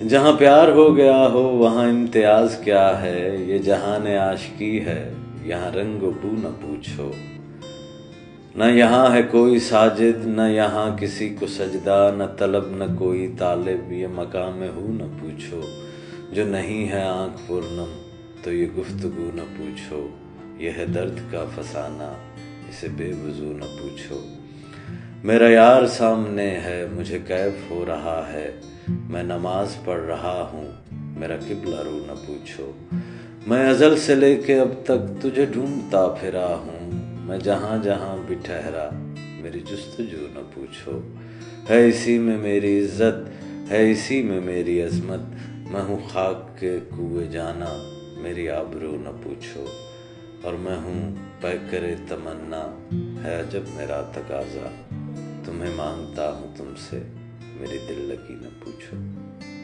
جہاں پیار ہو گیا ہو وہاں امتیاز کیا ہے، یہ جہان عاشقی ہے یہاں رنگ و بو نہ پوچھو۔ نہ یہاں ہے کوئی ساجد نہ یہاں کسی کو سجدہ، نہ طلب نہ کوئی طالب یہ مقام ہو نہ پوچھو۔ جو نہیں ہے آنکھ پرنم تو یہ گفتگو نہ پوچھو، یہ ہے درد کا فسانہ اسے بے وضو نہ پوچھو۔ میرا یار سامنے ہے مجھے کیف ہو رہا ہے، میں نماز پڑھ رہا ہوں میرا قبلہ رو نہ پوچھو۔ میں ازل سے لے کے اب تک تجھے ڈھونڈتا پھرا ہوں، میں جہاں جہاں بھی ٹھہرا میری جستجو نہ پوچھو۔ ہے اسی میں میری عزت ہے اسی میں میری عظمت، میں ہوں خاک کے کوئے جانا میری آبرو نہ پوچھو۔ اور میں ہوں پیکر تمنا ہے عجب میرا تقاضا، تمہیں مانگتا ہوں تم سے میری دل لگی نہ پوچھو۔